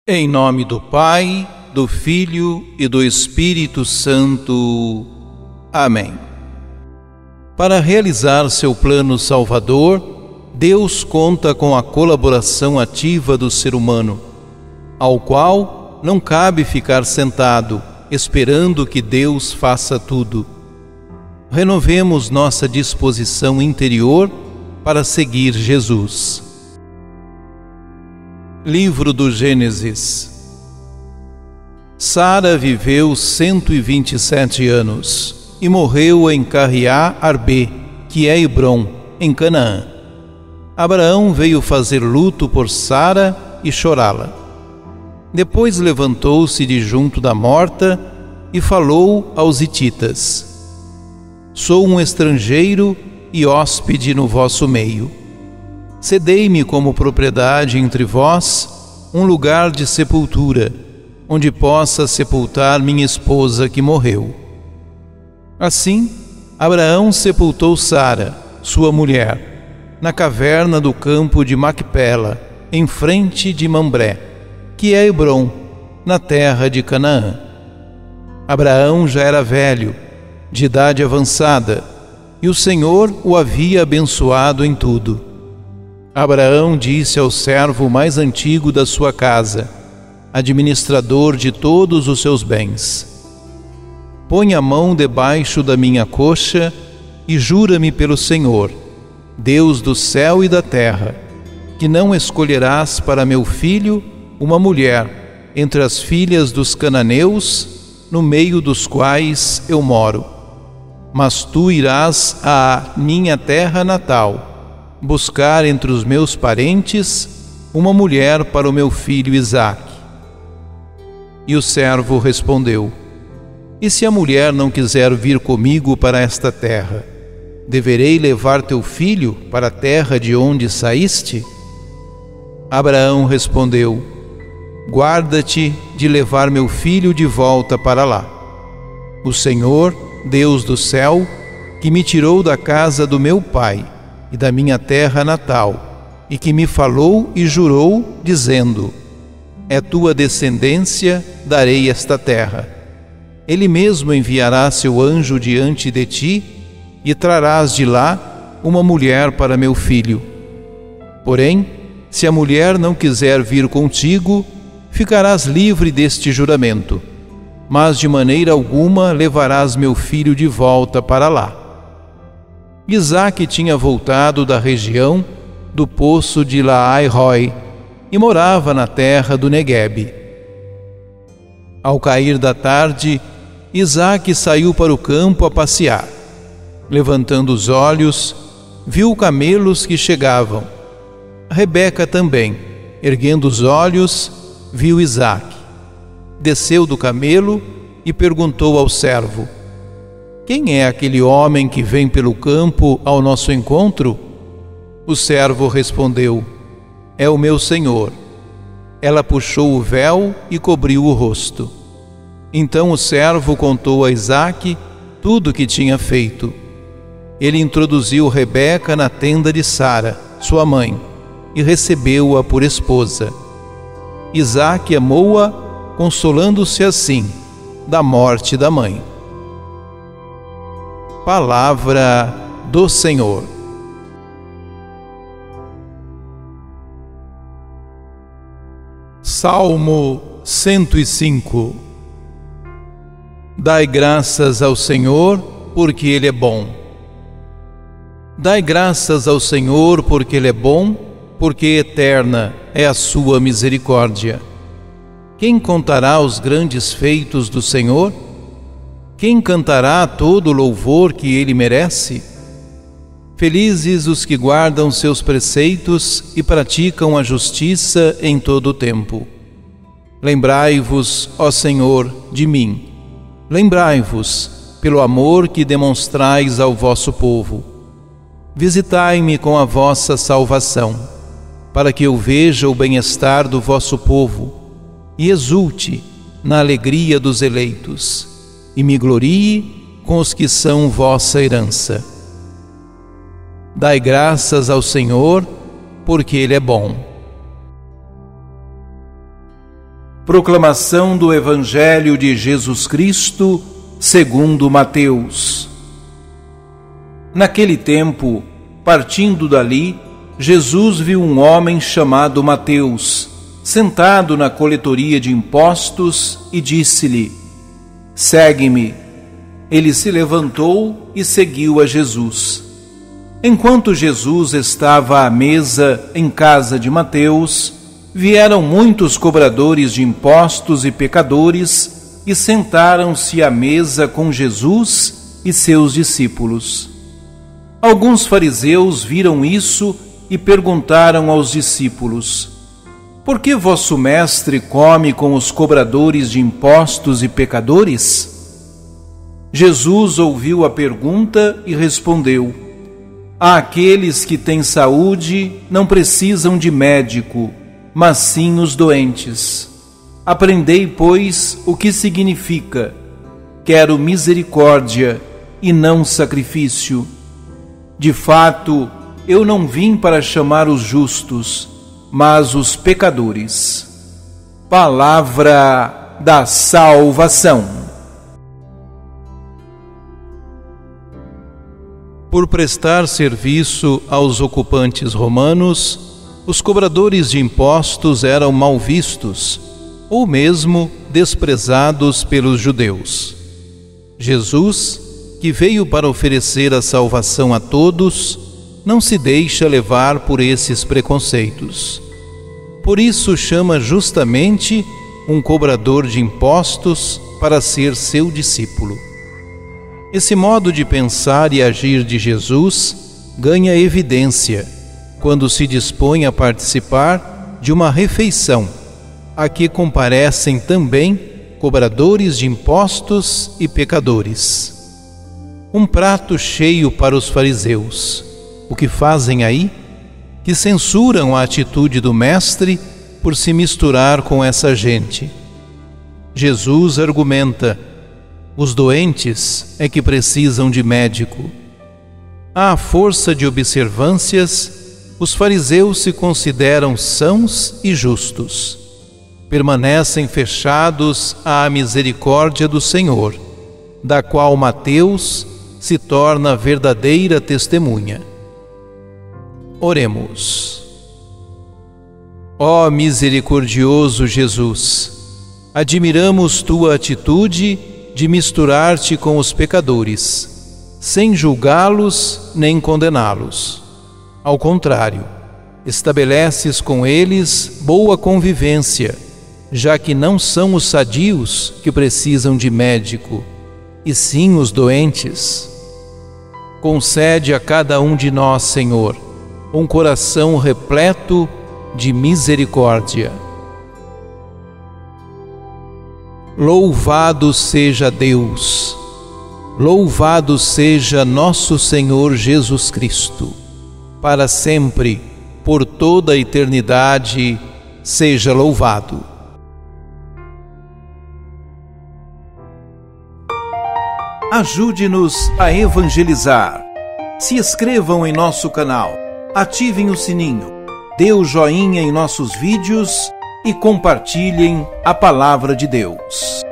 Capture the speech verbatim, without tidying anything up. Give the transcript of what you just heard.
Em nome do Pai, do Filho e do Espírito Santo. Amém. Para realizar seu plano salvador, Deus conta com a colaboração ativa do ser humano, ao qual não cabe ficar sentado, esperando que Deus faça tudo. Renovemos nossa disposição interior para seguir Jesus. Livro do Gênesis. Sara viveu cento e vinte e sete anos e morreu em Carriá-Arbê, que é Hebrom, em Canaã. Abraão veio fazer luto por Sara e chorá-la. Depois levantou-se de junto da morta e falou aos hititas: Sou um estrangeiro e hóspede no vosso meio. Cedei-me como propriedade entre vós um lugar de sepultura, onde possa sepultar minha esposa que morreu. Assim, Abraão sepultou Sara, sua mulher, na caverna do campo de Macpela, em frente de Mambré, que é Hebrom, na terra de Canaã. Abraão já era velho, de idade avançada, e o Senhor o havia abençoado em tudo. Abraão disse ao servo mais antigo da sua casa, administrador de todos os seus bens: Põe a mão debaixo da minha coxa e jura-me pelo Senhor, Deus do céu e da terra, que não escolherás para meu filho uma mulher entre as filhas dos cananeus, no meio dos quais eu moro. Mas tu irás à minha terra natal, buscar entre os meus parentes uma mulher para o meu filho Isaque. E o servo respondeu: E se a mulher não quiser vir comigo para esta terra, deverei levar teu filho para a terra de onde saíste? Abraão respondeu: Guarda-te de levar meu filho de volta para lá. O Senhor, Deus do céu, que me tirou da casa do meu pai e da minha terra natal, e que me falou e jurou, dizendo: É tua descendência, darei esta terra. Ele mesmo enviará seu anjo diante de ti, e trarás de lá uma mulher para meu filho. Porém, se a mulher não quiser vir contigo, ficarás livre deste juramento, mas de maneira alguma levarás meu filho de volta para lá. Isaque tinha voltado da região do poço de Laai-Roi e morava na terra do Neguebe. Ao cair da tarde, Isaque saiu para o campo a passear. Levantando os olhos, viu camelos que chegavam. Rebeca também, erguendo os olhos, viu Isaque. Desceu do camelo e perguntou ao servo: Quem é aquele homem que vem pelo campo ao nosso encontro? O servo respondeu: É o meu senhor. Ela puxou o véu e cobriu o rosto. Então o servo contou a Isaque tudo o que tinha feito. Ele introduziu Rebeca na tenda de Sara, sua mãe, e recebeu-a por esposa. Isaque amou-a, consolando-se assim da morte da mãe. Palavra do Senhor. Salmo cento e cinco. Dai graças ao Senhor, porque Ele é bom. Dai graças ao Senhor, porque Ele é bom, porque eterna é a sua misericórdia. Quem contará os grandes feitos do Senhor? Quem cantará todo o louvor que Ele merece? Felizes os que guardam seus preceitos e praticam a justiça em todo o tempo. Lembrai-vos, ó Senhor, de mim. Lembrai-vos, pelo amor que demonstrais ao vosso povo. Visitai-me com a vossa salvação, para que eu veja o bem-estar do vosso povo e exulte na alegria dos eleitos, e me glorie com os que são vossa herança. Dai graças ao Senhor, porque Ele é bom. Proclamação do Evangelho de Jesus Cristo, segundo Mateus. Naquele tempo, partindo dali, Jesus viu um homem chamado Mateus, sentado na coletoria de impostos, e disse-lhe: "Segue-me." Ele se levantou e seguiu a Jesus. Enquanto Jesus estava à mesa em casa de Mateus, vieram muitos cobradores de impostos e pecadores e sentaram-se à mesa com Jesus e seus discípulos. Alguns fariseus viram isso e perguntaram aos discípulos: "Por que vosso mestre come com os cobradores de impostos e pecadores?" Jesus ouviu a pergunta e respondeu: "Aqueles que têm saúde não precisam de médico, mas sim os doentes. Aprendei, pois, o que significa: quero misericórdia e não sacrifício. De fato, eu não vim para chamar os justos, mas os pecadores." Palavra da salvação. Por prestar serviço aos ocupantes romanos, os cobradores de impostos eram mal vistos, ou mesmo desprezados pelos judeus. Jesus, que veio para oferecer a salvação a todos, não se deixa levar por esses preconceitos. Por isso chama justamente um cobrador de impostos para ser seu discípulo. Esse modo de pensar e agir de Jesus ganha evidência quando se dispõe a participar de uma refeição a que comparecem também cobradores de impostos e pecadores. Um prato cheio para os fariseus. O que fazem aí? Que censuram a atitude do mestre por se misturar com essa gente. Jesus argumenta: os doentes é que precisam de médico. À força de observâncias, os fariseus se consideram sãos e justos. Permanecem fechados à misericórdia do Senhor, da qual Mateus se torna a verdadeira testemunha. Oremos. Ó misericordioso Jesus, admiramos tua atitude de misturar-te com os pecadores, sem julgá-los nem condená-los. Ao contrário, estabeleces com eles boa convivência, já que não são os sadios que precisam de médico, e sim os doentes. Concede a cada um de nós, Senhor, um coração repleto de misericórdia. Louvado seja Deus, louvado seja nosso Senhor Jesus Cristo, para sempre, por toda a eternidade, seja louvado. Ajude-nos a evangelizar. Se inscrevam em nosso canal, ativem o sininho, dê o joinha em nossos vídeos e compartilhem a palavra de Deus.